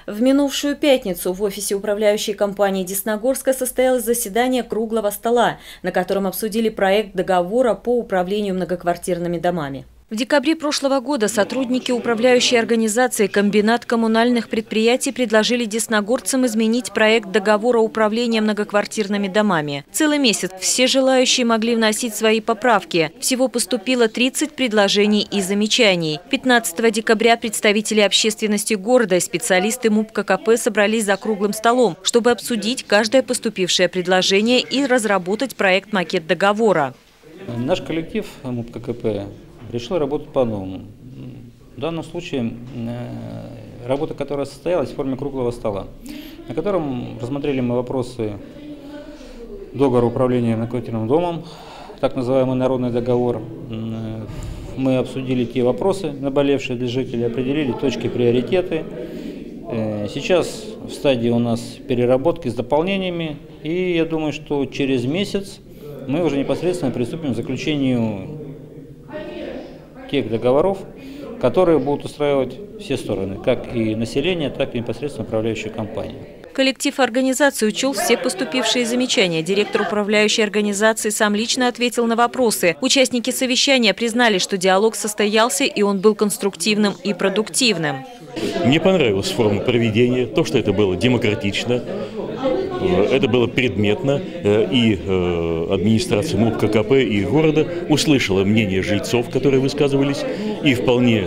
В минувшую пятницу в офисе управляющей компании Десногорска состоялось заседание круглого стола, на котором обсудили проект договора по управлению многоквартирными домами. В декабре прошлого года сотрудники управляющей организации «Комбинат коммунальных предприятий» предложили десногорцам изменить проект договора управления многоквартирными домами. Целый месяц все желающие могли вносить свои поправки. Всего поступило 30 предложений и замечаний. 15 декабря представители общественности города и специалисты МУП ККП собрались за круглым столом, чтобы обсудить каждое поступившее предложение и разработать проект-макет договора. Наш коллектив МУП ККП решил работать по-новому. В данном случае работа, которая состоялась в форме круглого стола, на котором рассмотрели мы вопросы договора управления многоквартирным домом, так называемый народный договор. Мы обсудили те вопросы, наболевшие для жителей, определили точки приоритеты. Сейчас в стадии у нас переработки с дополнениями, и я думаю, что через месяц мы уже непосредственно приступим к заключению тех договоров, которые будут устраивать все стороны, как и население, так и непосредственно управляющая компания. Коллектив организации учел все поступившие замечания. Директор управляющей организации сам лично ответил на вопросы. Участники совещания признали, что диалог состоялся, и он был конструктивным и продуктивным. Мне понравилась форма проведения, то, что это было демократично, это было предметно, и администрация МУП ККП и города услышала мнение жильцов, которые высказывались, и вполне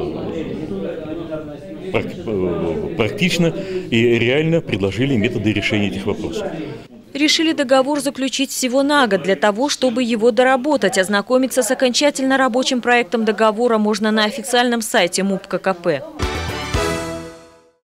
практично и реально предложили методы решения этих вопросов. Решили договор заключить всего на год. Для того, чтобы его доработать, ознакомиться с окончательно рабочим проектом договора можно на официальном сайте МУП ККП.